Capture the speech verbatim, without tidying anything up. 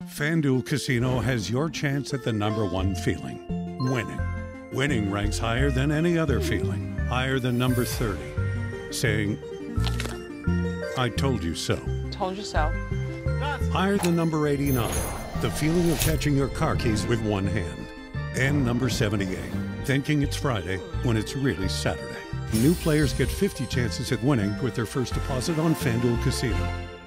FanDuel Casino has your chance at the number one feeling, winning. Winning ranks higher than any other feeling, higher than number thirty. Saying, I told you so. Told you so. Higher than number eighty-nine, the feeling of catching your car keys with one hand. And number seventy-eight, thinking it's Friday when it's really Saturday. New players get fifty chances at winning with their first deposit on FanDuel Casino.